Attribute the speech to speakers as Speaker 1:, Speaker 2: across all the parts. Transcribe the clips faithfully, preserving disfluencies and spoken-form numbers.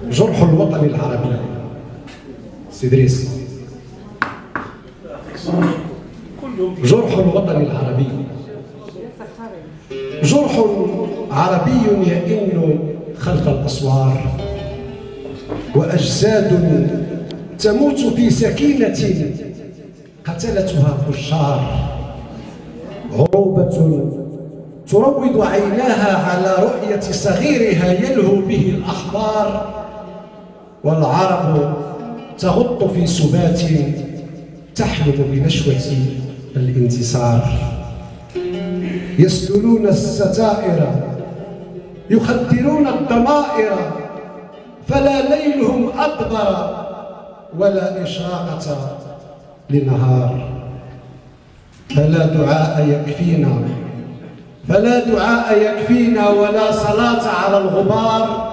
Speaker 1: جرح الوطن العربي. سيدريس، جرح الوطن العربي، جرح عربي يئن خلف الأسوار، وأجساد تموت في سكينة قتلتها فشار، عروبة تروض عيناها على رؤية صغيرها يلهو به الأحبار، والعرب تغط في سبات تحلم بنشوة الانتصار. يسللون الستائر يخدرون الضمائر، فلا ليلهم أدبر ولا إشراقة لنهار. فلا دعاء يكفينا فلا دعاء يكفينا ولا صلاة على الغبار.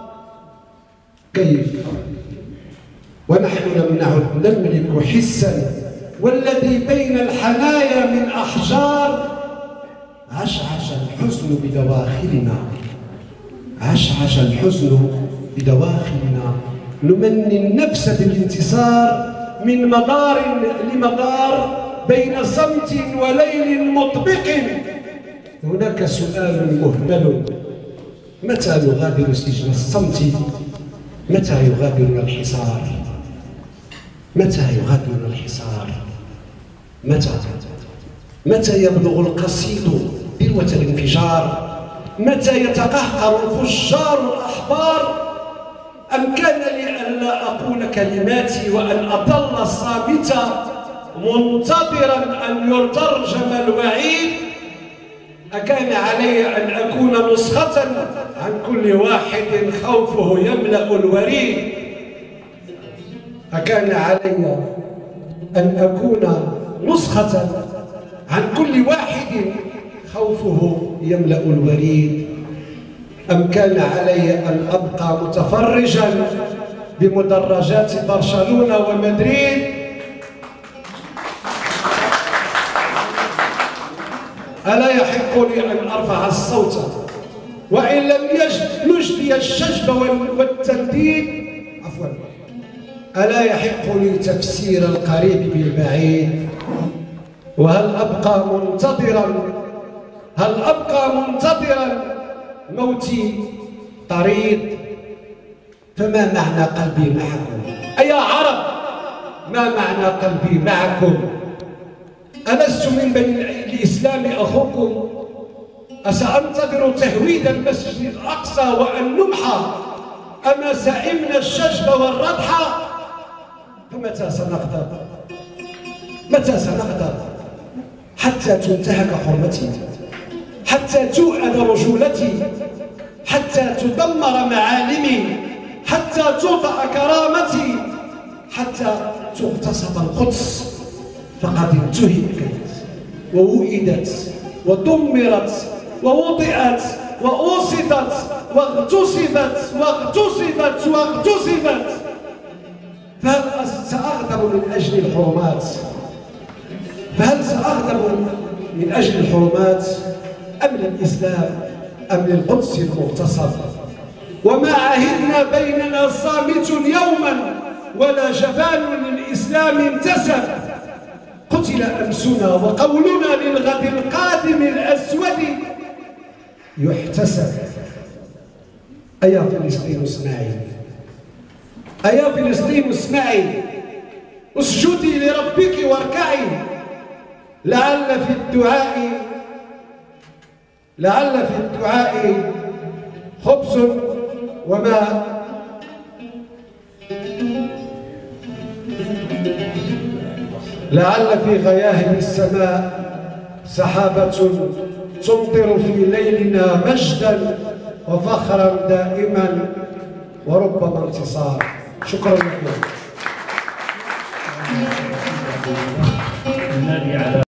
Speaker 1: كيف ونحن لم نعد نملك حسا والذي بين الحنايا من أحجار. عشعش الحزن بدواخلنا عشعش الحزن بدواخلنا نمني النفس بالانتصار من مدار لمدار بين صمت وليل مطبق. هناك سؤال مهمل: متى نغادر سجن الصمت؟ متى يغادرنا الحصار؟ متى يغادرنا الحصار؟ متى متى يبلغ القصيد ذروة الانفجار؟ متى يتقهقر الفجار الأحبار؟ أم كان لي أن لا أقول كلماتي وأن أظل صامتا منتظرا أن يترجم الوعيد؟ أكان علي أن أكون نسخة عن كل واحد خوفه يملأ الوريد؟ أكان علي أن أكون نسخة عن كل واحد خوفه يملأ الوريد؟ أم كان علي أن أبقى متفرجا بمدرجات برشلونة ومدريد؟ ألا يحق لي أن أرفع الصوت وإن لم يجدي الشجب والتنديد؟ عفوا، ألا يحق لي تفسير القريب بالبعيد؟ وهل أبقى منتظرا هل أبقى منتظرا موتي طريد؟ فما معنى قلبي معكم أيا عرب؟ ما معنى قلبي معكم؟ ألست من بني الإسلام أخوكم؟ أسأنتظر تهويد المسجد الأقصى وأن نمحى أما سئمنا الشجب والردح؟ فمتى سنغضب؟ متى سنغضب حتى تنتهك حرمتي، حتى تؤذى رجولتي، حتى تدمر معالمي، حتى توطأ كرامتي، حتى تغتصب القدس؟ فقد انتهكت ووئدت ودمرت ووطئت وأوصدت واغتصبت واغتصبت واغتصبت. فهل سأغضب من أجل الحرمات؟ فهل سأغضب من أجل الحرمات أم للإسلام أم للقدس المغتصب؟ وما عهدنا بيننا صامت يوما ولا جبان للإسلام انتسب. قتل أمسنا وقولنا للغد القادم الأسود يحتسب. أيا فلسطين اسمعي، أيا فلسطين اسمعي، اسجدي لربك واركعي، لعل في الدعاء لعل في الدعاء خبز وماء. لعل في غياهب السماء سحابة تمطر في ليلنا مجدا وفخرا دائما وربما انتصار. شكرا لكم.